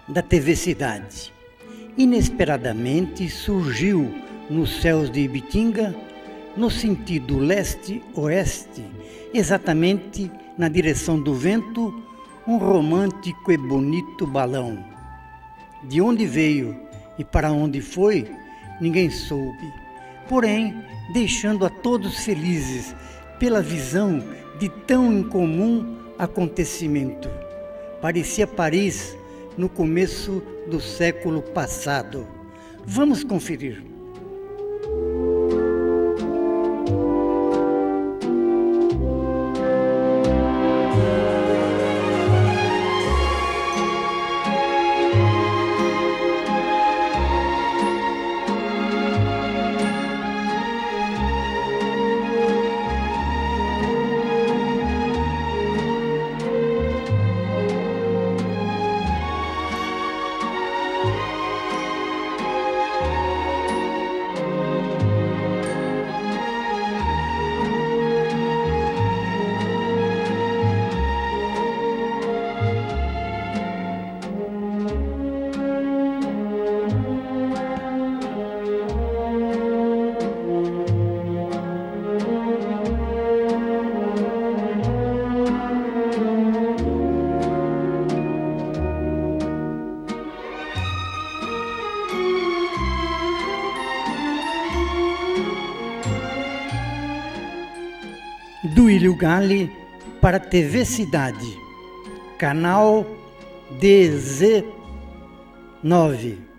da TV Cidade. Inesperadamente surgiu nos céus de Ibitinga, no sentido leste-oeste, exatamente na direção do vento, um romântico e bonito balão. De onde veio e para onde foi, ninguém soube, porém deixando a todos felizes pela visão de tão incomum acontecimento. Parecia Paris no começo do século passado. Vamos conferir. Duílio Galli para a TV Cidade, canal DZ9.